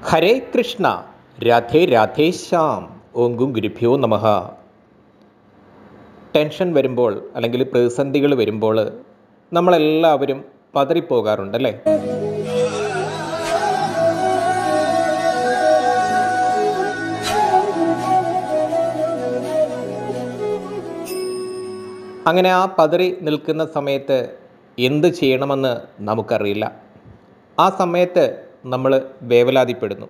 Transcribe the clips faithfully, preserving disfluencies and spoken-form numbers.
ഹരേ കൃഷ്ണ, രാധേ രാധേ ശ്യാം. ഓം ഗും ഗുരുഭ്യോ നമഃ. ടെൻഷൻ വരുമ്പോൾ അല്ലെങ്കിൽ പ്രതിസന്ധികൾ വരുമ്പോൾ നമ്മളെല്ലാവരും പതറിപ്പോകാറുണ്ടല്ലേ? അങ്ങനെ ആ പതറി നിൽക്കുന്ന സമയത്ത് എന്ത് ചെയ്യണമെന്ന് നമുക്കറിയില്ല. ആ സമയത്ത് നമ്മൾ വേവലാതിപ്പെടുന്നു.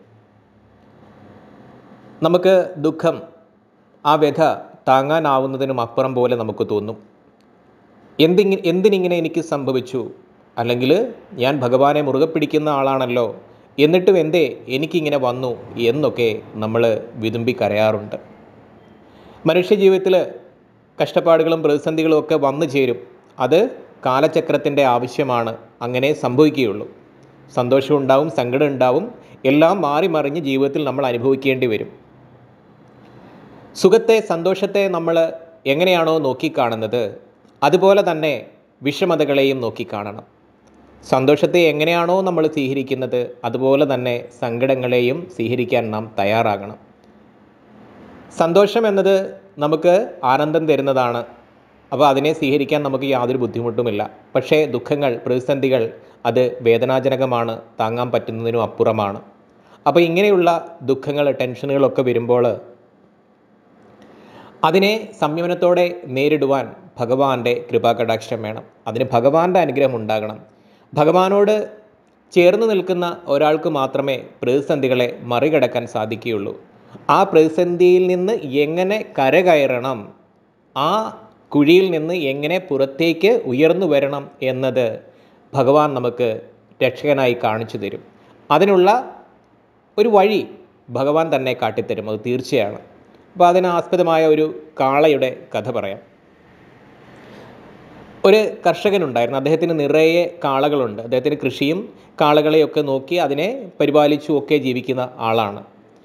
നമുക്ക് ദുഃഖം, ആ വ്യഥ താങ്ങാനാവുന്നതിനും അപ്പുറം പോലെ നമുക്ക് തോന്നും. എന്തിങ്ങ എന്തിനിങ്ങനെ എനിക്ക് സംഭവിച്ചു, അല്ലെങ്കിൽ ഞാൻ ഭഗവാനെ മുറുകെ പിടിക്കുന്ന ആളാണല്ലോ, എന്നിട്ടും എന്തേ എനിക്കിങ്ങനെ വന്നു എന്നൊക്കെ നമ്മൾ വിതുമ്പി കരയാറുണ്ട്. മനുഷ്യജീവിതത്തിൽ കഷ്ടപ്പാടുകളും പ്രതിസന്ധികളും ഒക്കെ വന്നു ചേരും. അത് കാലചക്രത്തിൻ്റെ ആവശ്യമാണ്. അങ്ങനെ സംഭവിക്കുകയുള്ളൂ. സന്തോഷം ഉണ്ടാവും, സങ്കടം ഉണ്ടാവും, എല്ലാം മാറി മറിഞ്ഞ് ജീവിതത്തിൽ നമ്മൾ അനുഭവിക്കേണ്ടി വരും. സുഖത്തെ, സന്തോഷത്തെ നമ്മൾ എങ്ങനെയാണോ നോക്കിക്കാണുന്നത്, അതുപോലെ തന്നെ വിഷമതകളെയും നോക്കിക്കാണണം. സന്തോഷത്തെ എങ്ങനെയാണോ നമ്മൾ സ്വീകരിക്കുന്നത്, അതുപോലെ തന്നെ സങ്കടങ്ങളെയും സ്വീകരിക്കാൻ നാം തയ്യാറാകണം. സന്തോഷം എന്നത് നമുക്ക് ആനന്ദം തരുന്നതാണ്. അപ്പോൾ അതിനെ സ്വീകരിക്കാൻ നമുക്ക് യാതൊരു ബുദ്ധിമുട്ടുമില്ല. പക്ഷേ ദുഃഖങ്ങൾ, പ്രതിസന്ധികൾ അത് വേദനാജനകമാണ്, താങ്ങാൻ പറ്റുന്നതിനും അപ്പുറമാണ്. അപ്പോൾ ഇങ്ങനെയുള്ള ദുഃഖങ്ങൾ, ടെൻഷനുകളൊക്കെ വരുമ്പോൾ അതിനെ സംയമനത്തോടെ നേരിടുവാൻ ഭഗവാന്റെ കൃപാകടാക്ഷം വേണം. അതിന് ഭഗവാന്റെ അനുഗ്രഹം ഉണ്ടാകണം. ഭഗവാനോട് ചേർന്ന് നിൽക്കുന്ന ഒരാൾക്ക് മാത്രമേ പ്രതിസന്ധികളെ മറികടക്കാൻ സാധിക്കുകയുള്ളൂ. ആ പ്രതിസന്ധിയിൽ നിന്ന് എങ്ങനെ കരകയറണം, ആ കുഴിയിൽ നിന്ന് എങ്ങനെ പുറത്തേക്ക് ഉയർന്നു വരണം എന്നത് ഭഗവാൻ നമുക്ക് രക്ഷകനായി കാണിച്ചു തരും. അതിനുള്ള ഒരു വഴി ഭഗവാൻ തന്നെ കാട്ടിത്തരും, അത് തീർച്ചയാണ്. അപ്പോൾ അതിനാസ്പദമായ ഒരു കാളയുടെ കഥ പറയാം. ഒരു കർഷകനുണ്ടായിരുന്നു. അദ്ദേഹത്തിന് നിറയെ കാളകളുണ്ട്. അദ്ദേഹത്തിന് കൃഷിയും കാളകളെയൊക്കെ നോക്കി അതിനെ പരിപാലിച്ചും ഒക്കെ ജീവിക്കുന്ന ആളാണ്.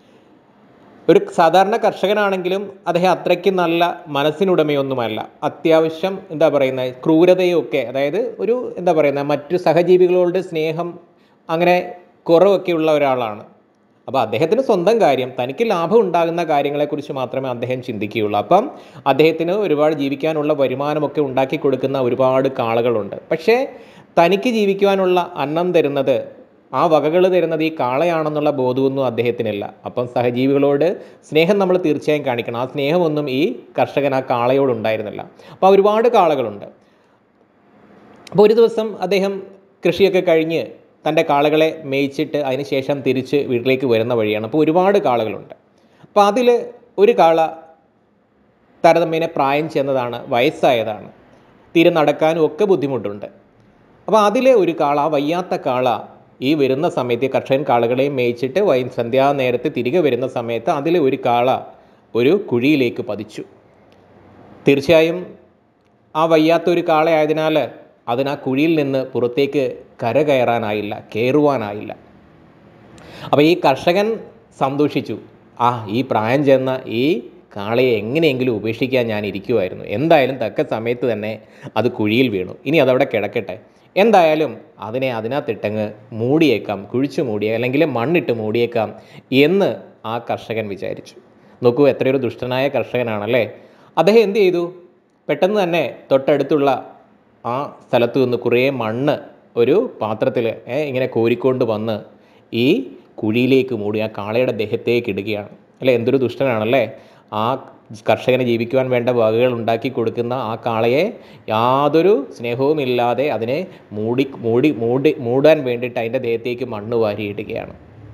ഒരു സാധാരണ കർഷകനാണെങ്കിലും അദ്ദേഹം അത്രയ്ക്ക് നല്ല മനസ്സിനുടമയൊന്നുമല്ല. അത്യാവശ്യം എന്താ പറയുന്നത്, ക്രൂരതയൊക്കെ, അതായത് ഒരു എന്താ പറയുന്നത്, മറ്റു സഹജീവികളോട് സ്നേഹം അങ്ങനെ കുറവൊക്കെ ഉള്ള ഒരാളാണ്. അപ്പോൾ അദ്ദേഹത്തിന് സ്വന്തം കാര്യം, തനിക്ക് ലാഭം ഉണ്ടാകുന്ന കാര്യങ്ങളെക്കുറിച്ച് മാത്രമേ അദ്ദേഹം ചിന്തിക്കുകയുള്ളൂ. അപ്പം അദ്ദേഹത്തിന് ഒരുപാട് ജീവിക്കാനുള്ള വരുമാനമൊക്കെ ഉണ്ടാക്കി കൊടുക്കുന്ന ഒരുപാട് കാളകളുണ്ട്. പക്ഷേ തനിക്ക് ജീവിക്കുവാനുള്ള അന്നം തരുന്നത്, ആ വകകൾ തരുന്നത് ഈ കാളയാണെന്നുള്ള ബോധമൊന്നും അദ്ദേഹത്തിനില്ല. അപ്പം സഹജീവികളോട് സ്നേഹം നമ്മൾ തീർച്ചയായും കാണിക്കണം. ആ സ്നേഹമൊന്നും ഈ കർഷകൻ ആ കാളയോടുണ്ടായിരുന്നില്ല. അപ്പോൾ ഒരുപാട് കാളകളുണ്ട്. അപ്പോൾ ഒരു ദിവസം അദ്ദേഹം കൃഷിയൊക്കെ കഴിഞ്ഞ് തൻ്റെ കാളകളെ മേയിച്ചിട്ട് അതിന് ശേഷം തിരിച്ച് വീട്ടിലേക്ക് വരുന്ന വഴിയാണ്. അപ്പോൾ ഒരുപാട് കാളകളുണ്ട്. അപ്പോൾ അതിൽ ഒരു കാള താരതമ്യേന പ്രായം ചെന്നതാണ്, വയസ്സായതാണ്, തീരെ നടക്കാനും ഒക്കെ ബുദ്ധിമുട്ടുണ്ട്. അപ്പോൾ അതിലെ ഒരു കാള, വയ്യാത്ത കാള, ഈ വരുന്ന സമയത്ത് കർഷകൻ കാളകളെയും മേയിച്ചിട്ട് വൈ സന്ധ്യാനേരത്ത് തിരികെ വരുന്ന സമയത്ത് അതിലെ ഒരു കാള ഒരു കുഴിയിലേക്ക് പതിച്ചു. തീർച്ചയായും ആ വയ്യാത്തൊരു കാളയായതിനാൽ അതിന് ആ കുഴിയിൽ നിന്ന് പുറത്തേക്ക് കരകയറാനായില്ല, കയറുവാനായില്ല. അപ്പോൾ ഈ കർഷകൻ സന്തോഷിച്ചു. ആ ഈ പ്രായം ചെന്ന ഈ കാളയെ എങ്ങനെയെങ്കിലും ഉപേക്ഷിക്കാൻ ഞാൻ ഇരിക്കുമായിരുന്നു. എന്തായാലും തക്ക സമയത്ത് തന്നെ അത് കുഴിയിൽ വീണു. ഇനി അതവിടെ കിടക്കട്ടെ, എന്തായാലും അതിനെ അതിനകത്തിട്ടങ്ങ് മൂടിയേക്കാം, കുഴിച്ചു മൂടിയേ അല്ലെങ്കിൽ മണ്ണിട്ട് മൂടിയേക്കാം എന്ന് ആ കർഷകൻ വിചാരിച്ചു. നോക്കൂ, എത്രയൊരു ദുഷ്ടനായ കർഷകനാണല്ലേ. അദ്ദേഹം എന്ത് ചെയ്തു, പെട്ടെന്ന് തന്നെ തൊട്ടടുത്തുള്ള ആ സ്ഥലത്തു നിന്ന് കുറേ മണ്ണ് ഒരു പാത്രത്തിൽ ഇങ്ങനെ കോരിക്കൊണ്ട് വന്ന് ഈ കുഴിയിലേക്ക് മൂടി ആ കാളയുടെ ദേഹത്തേക്ക് ഇടുകയാണ്. അല്ലേ, എന്തൊരു ദുഷ്ടനാണല്ലേ. ആ കർഷകന് ജീവിക്കുവാൻ വേണ്ട വകകൾ ഉണ്ടാക്കി കൊടുക്കുന്ന ആ കാളയെ യാതൊരു സ്നേഹവുമില്ലാതെ അതിനെ മൂടി മൂടി മൂടി മൂടാൻ വേണ്ടിയിട്ട് അതിൻ്റെ ദേഹത്തേക്ക് മണ്ണ് വാരിയിടുകയാണ്.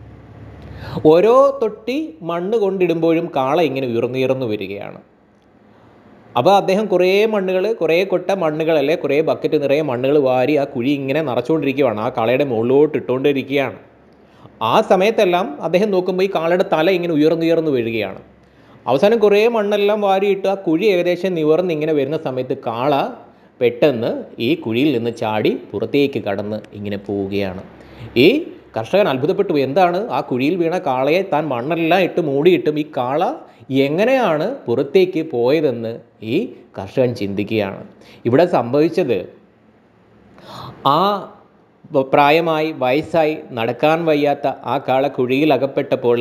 ഓരോ തൊട്ടി മണ്ണ് കൊണ്ടിടുമ്പോഴും കാള ഇങ്ങനെ ഉയർന്നുയർന്നു വരികയാണ്. അപ്പോൾ അദ്ദേഹം കുറേ മണ്ണുകൾ, കുറേ കൊട്ട മണ്ണുകളല്ലേ, കുറേ ബക്കറ്റ് നിറയെ മണ്ണുകൾ വാരി ആ കുഴി ഇങ്ങനെ നിറച്ചുകൊണ്ടിരിക്കുകയാണ്, ആ കാളയുടെ മുകളിലോട്ട് ഇട്ടുകൊണ്ടിരിക്കുകയാണ്. ആ സമയത്തെല്ലാം അദ്ദേഹം നോക്കുമ്പോൾ ഈ കാളയുടെ തല ഇങ്ങനെ ഉയർന്നുയർന്നു വരികയാണ്. അവസാനം കുറേ മണ്ണെല്ലാം വാരിയിട്ട് ആ കുഴി ഏകദേശം നിവർന്ന് ഇങ്ങനെ വരുന്ന സമയത്ത് കാള പെട്ടെന്ന് ഈ കുഴിയിൽ നിന്ന് ചാടി പുറത്തേക്ക് കടന്ന് ഇങ്ങനെ പോവുകയാണ്. ഈ കർഷകൻ അത്ഭുതപ്പെട്ടു. എന്താണ്, ആ കുഴിയിൽ വീണ കാളയെ താൻ മണ്ണെല്ലാം ഇട്ട് മൂടിയിട്ടും ഈ കാള എങ്ങനെയാണ് പുറത്തേക്ക് പോയതെന്ന് ഈ കർഷകൻ ചിന്തിക്കുകയാണ്. ഇവിടെ സംഭവിച്ചത്, ആ പ്രായമായി വയസ്സായി നടക്കാൻ വയ്യാത്ത ആ കാള കുഴിയിൽ അകപ്പെട്ടപ്പോൾ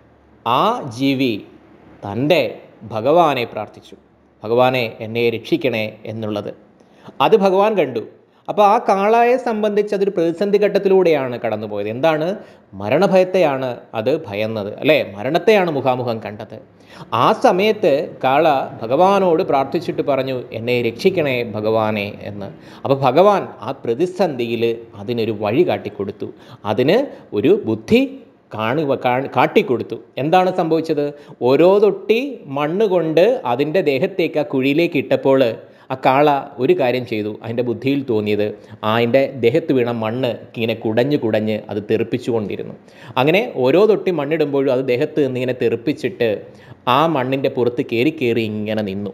ആ ജീവി തൻ്റെ ഭഗവാനെ പ്രാർത്ഥിച്ചു, ഭഗവാനെ എന്നെ രക്ഷിക്കണേ എന്നുള്ളത്. അത് ഭഗവാൻ കണ്ടു. അപ്പോൾ ആ കാളയെ സംബന്ധിച്ച് അതൊരു പ്രതിസന്ധി ഘട്ടത്തിലൂടെയാണ് കടന്നുപോയത്. എന്താണ്? മരണഭയത്തെയാണ് അത് ഭയന്നത്, അല്ലേ? മരണത്തെയാണ് മുഖാമുഖം കണ്ടത്. ആ സമയത്ത് കാള ഭഗവാനോട് പ്രാർത്ഥിച്ചിട്ട് പറഞ്ഞു, എന്നെ രക്ഷിക്കണേ ഭഗവാനെ എന്ന്. അപ്പോൾ ഭഗവാൻ ആ പ്രതിസന്ധിയിൽ അതിനൊരു വഴി കാട്ടിക്കൊടുത്തു, അതിന് ഒരു ബുദ്ധി കാണുക കാട്ടിക്കൊടുത്തു. എന്താണ് സംഭവിച്ചത്? ഓരോ തൊട്ടി മണ്ണ് കൊണ്ട് അതിൻ്റെ ദേഹത്തേക്ക് ആ കുഴിയിലേക്ക് ഇട്ടപ്പോൾ ആ കാള ഒരു കാര്യം ചെയ്തു. അതിൻ്റെ ബുദ്ധിയിൽ തോന്നിയത് അതിൻ്റെ ദേഹത്ത് വീണ മണ്ണ് ഇങ്ങനെ കുടഞ്ഞ് കുടഞ്ഞ് അത് തെറിപ്പിച്ചു കൊണ്ടിരുന്നു. അങ്ങനെ ഓരോ തൊട്ടി മണ്ണിടുമ്പോഴും അത് ദേഹത്ത് നിന്നിങ്ങനെ തെറിപ്പിച്ചിട്ട് ആ മണ്ണിൻ്റെ പുറത്ത് കയറി കയറി ഇങ്ങനെ നിന്നു.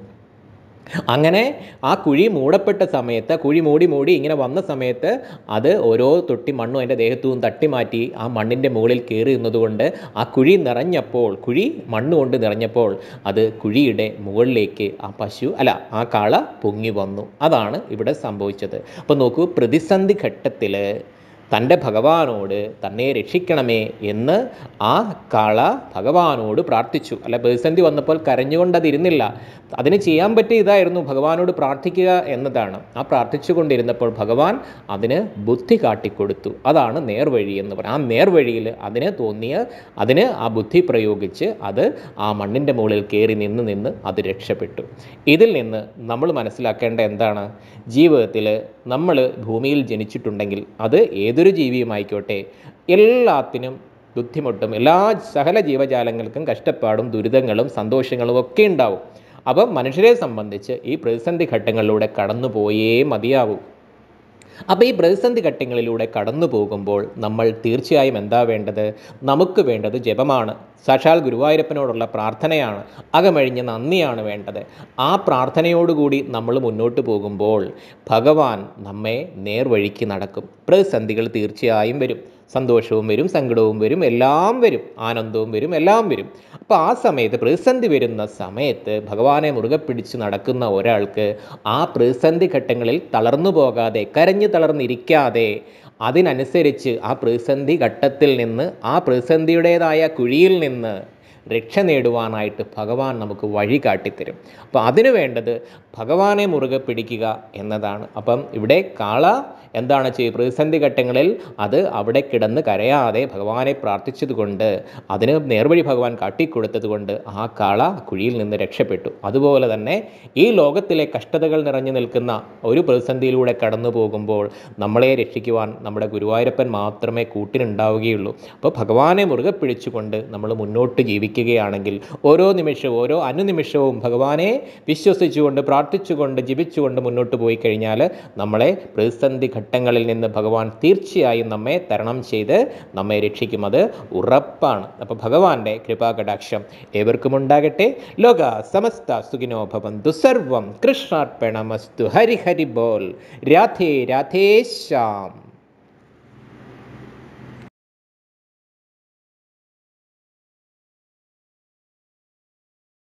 അങ്ങനെ ആ കുഴി മൂടപ്പെട്ട സമയത്ത്, കുഴി മൂടി മൂടി ഇങ്ങനെ വന്ന സമയത്ത് അത് ഓരോ തൊട്ടി മണ്ണും അതിൻ്റെ ദേഹത്തു നിന്ന് തട്ടി മാറ്റി ആ മണ്ണിൻ്റെ മുകളിൽ കയറി നിന്നതുകൊണ്ട് ആ കുഴി നിറഞ്ഞപ്പോൾ, കുഴി മണ്ണ് കൊണ്ട് നിറഞ്ഞപ്പോൾ അത് കുഴിയുടെ മുകളിലേക്ക് ആ പശു അല്ല ആ കാള പൊങ്ങി വന്നു. അതാണ് ഇവിടെ സംഭവിച്ചത്. അപ്പോൾ നോക്കൂ, പ്രതിസന്ധി ഘട്ടത്തിൽ തൻ്റെ ഭഗവാനോട് തന്നെ രക്ഷിക്കണമേ എന്ന് ആ കാള ഭഗവാനോട് പ്രാർത്ഥിച്ചു. അല്ല, പ്രതിസന്ധി വന്നപ്പോൾ കരഞ്ഞുകൊണ്ടതിരുന്നില്ല. അതിന് ചെയ്യാൻ പറ്റിയ ഇതായിരുന്നു, ഭഗവാനോട് പ്രാർത്ഥിക്കുക എന്നതാണ്. ആ പ്രാർത്ഥിച്ചു കൊണ്ടിരുന്നപ്പോൾ ഭഗവാൻ അതിന് ബുദ്ധി കാട്ടിക്കൊടുത്തു. അതാണ് നേർവഴി എന്ന് പറയുന്നത്. ആ നേർവഴിയിൽ അതിന് തോന്നിയ അതിന് ആ ബുദ്ധി പ്രയോഗിച്ച് അത് ആ മണ്ണിൻ്റെ മുകളിൽ കയറി നിന്ന് നിന്ന് അത് രക്ഷപ്പെട്ടു. ഇതിൽ നിന്ന് നമ്മൾ മനസ്സിലാക്കേണ്ട എന്താണ്? ജീവിതത്തിൽ നമ്മൾ ഭൂമിയിൽ ജനിച്ചിട്ടുണ്ടെങ്കിൽ അത് ഏതൊരു ജീവിയുമായിക്കോട്ടെ, എല്ലാത്തിനും ബുദ്ധിമുട്ടും എല്ലാ സകല ജീവജാലങ്ങൾക്കും കഷ്ടപ്പാടും ദുരിതങ്ങളും സന്തോഷങ്ങളും ഒക്കെ ഉണ്ടാവും. അപ്പം മനുഷ്യരെ സംബന്ധിച്ച് ഈ പ്രതിസന്ധി ഘട്ടങ്ങളിലൂടെ കടന്നു പോയേ മതിയാവൂ. അപ്പോൾ ഈ പ്രതിസന്ധി ഘട്ടങ്ങളിലൂടെ കടന്നു പോകുമ്പോൾ നമ്മൾ തീർച്ചയായും എന്താ വേണ്ടത്? നമുക്ക് വേണ്ടത് ജപമാണ്, സാക്ഷാൽ ഗുരുവായൂരപ്പനോടുള്ള പ്രാർത്ഥനയാണ്, അകമഴിഞ്ഞ നന്ദിയാണ് വേണ്ടത്. ആ പ്രാർത്ഥനയോടുകൂടി നമ്മൾ മുന്നോട്ട് പോകുമ്പോൾ ഭഗവാൻ നമ്മെ നേർവഴിക്ക് നടക്കും. പ്രതിസന്ധികൾ തീർച്ചയായും വരും, സന്തോഷവും വരും, സങ്കടവും വരും, എല്ലാം വരും, ആനന്ദവും വരും, എല്ലാം വരും. അപ്പോൾ ആ സമയത്ത്, പ്രതിസന്ധി വരുന്ന സമയത്ത് ഭഗവാനെ മുറുകെ പിടിച്ച് നടക്കുന്ന ഒരാൾക്ക് ആ പ്രതിസന്ധി ഘട്ടങ്ങളിൽ തളർന്നു പോകാതെ, കരഞ്ഞു തളർന്നിരിക്കാതെ, അതിനനുസരിച്ച് ആ പ്രതിസന്ധി ഘട്ടത്തിൽ നിന്ന്, ആ പ്രതിസന്ധിയുടേതായ കുഴിയിൽ നിന്ന് രക്ഷ നേടുവാനായിട്ട് ഭഗവാൻ നമുക്ക് വഴി കാട്ടിത്തരും. അപ്പോൾ അതിനു വേണ്ടത് ഭഗവാനെ മുറുകെ പിടിക്കുക എന്നതാണ്. അപ്പം ഇവിടെ കാള എന്താണ് ചെയ്യുക? പ്രതിസന്ധി ഘട്ടങ്ങളിൽ അത് അവിടെ കിടന്ന് കരയാതെ ഭഗവാനെ പ്രാർത്ഥിച്ചത് കൊണ്ട്, അതിന് നേർവഴി ഭഗവാൻ കാട്ടിക്കൊടുത്തത് കൊണ്ട് ആ കാള കുഴിയിൽ നിന്ന് രക്ഷപ്പെട്ടു. അതുപോലെ തന്നെ ഈ ലോകത്തിലെ കഷ്ടതകൾ നിറഞ്ഞു നിൽക്കുന്ന ഒരു പ്രതിസന്ധിയിലൂടെ കടന്നു പോകുമ്പോൾ നമ്മളെ രക്ഷിക്കുവാൻ നമ്മുടെ ഗുരുവായൂരപ്പൻ മാത്രമേ കൂട്ടിനുണ്ടാവുകയുള്ളൂ. അപ്പോൾ ഭഗവാനെ മുറുകെ പിടിച്ചുകൊണ്ട് നമ്മൾ മുന്നോട്ട് ജീവിക്കുകയാണെങ്കിൽ ഓരോ നിമിഷവും ഓരോ അനുനിമിഷവും ഭഗവാനെ വിശ്വസിച്ചുകൊണ്ട് പ്രാർത്ഥിച്ചുകൊണ്ട് ജപിച്ചുകൊണ്ട് മുന്നോട്ട് പോയി കഴിഞ്ഞാൽ നമ്മളെ പ്രതിസന്ധി ഘട്ടങ്ങളിൽ നിന്ന് ഭഗവാൻ തീർച്ചയായും നമ്മെ തരണം ചെയ്ത് നമ്മെ രക്ഷിക്കും. അത് ഉറപ്പാണ്. അപ്പോൾ ഭഗവാന്റെ കൃപാകടാക്ഷം ഏവർക്കും ഉണ്ടാകട്ടെ. ലോക സമസ്ത സുഖിനോ ഭവന്തു. സർവം കൃഷ്ണാർപ്പണമസ്തു. ഹരി ഹരി ബോൽ. രാധേ രാധേ ശ്യാം.